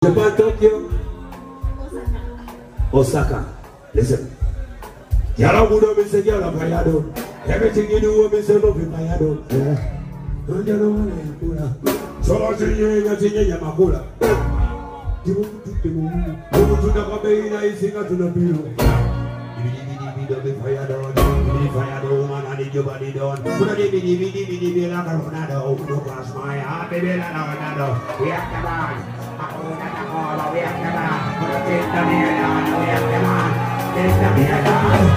Japan, Tokyo? Osaka. Listen. Yara Buddha will say Yara Payado. Everything you do will be said of Payado. So I say Yamakula. You to the Babaina is singer to the pillow. Fire man, I need your body done. Put a DVD like a Ronaldo. Look at my heart, baby, like a Ronaldo. We have the man. We have the man. Put a taste of me, we have the man. Taste of me,